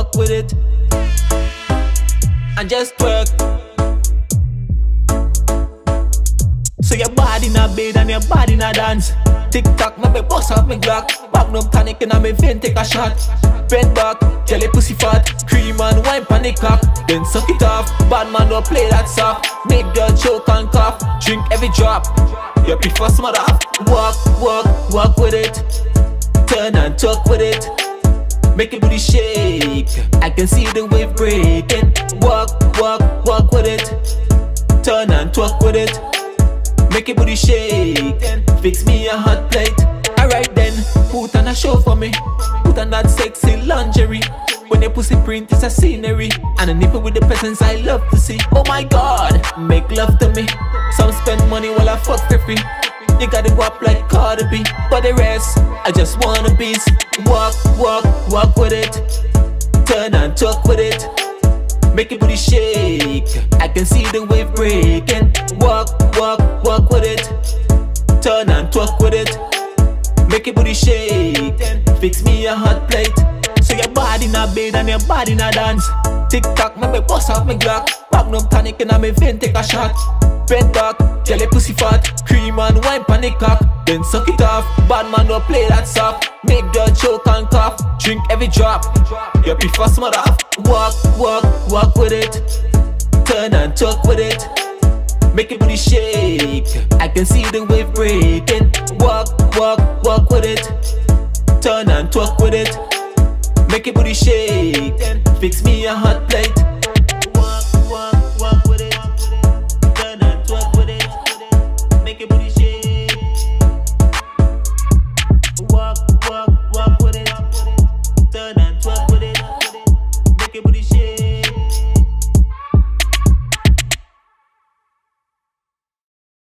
walk with it, and just twerk. So your body not bed and your body not dance. Tick-tock, make me bust off me Glock. Magnum tonic and me vein take a shot. Bend back, jelly pussy fat. Cream and wine pan the cock, then suck it off. Bad man don't play that soft. Make girl choke and cough. Drink every drop. You prefer smother off. Walk, walk, walk with it. Turn and talk with it. Make your booty shake. I can see the wave breaking. Walk, walk, walk with it. Turn and talk with it. Make your booty shake. Fix me a hot plate. Alright then, put on a show for me. Put on that sexy lingerie. When your pussy print is a scenery, and a nipple with the presence I love to see. Oh my God, make love to me. Some spend money while I fuck for free. You gotta go up like Cardi B. For the rest, I just wanna be. Walk, walk, walk with it. Turn and talk with it. Make your booty shake. I can see the wave breaking. Walk, walk, walk with it. Turn and talk with it. Make your booty shake. Fix me a hot plate. So your body not bed and your body not dance. Tick-tock, make me bust off me Glock. Magnum tonic and me vein take a shot. Bend back, jelly pussy fat. Cream and wine pan the cock, then suck it off. Bad man don't play that soft. Make girl choke and cough. Drink every drop. You prefer smother off. Walk, walk, walk with it. Turn and talk with it. Make your booty shake. I can see the wave breaking. Walk, walk, walk with it. Turn and talk with it. Make your booty shake. Fix me a hot plate. Walk, walk, walk.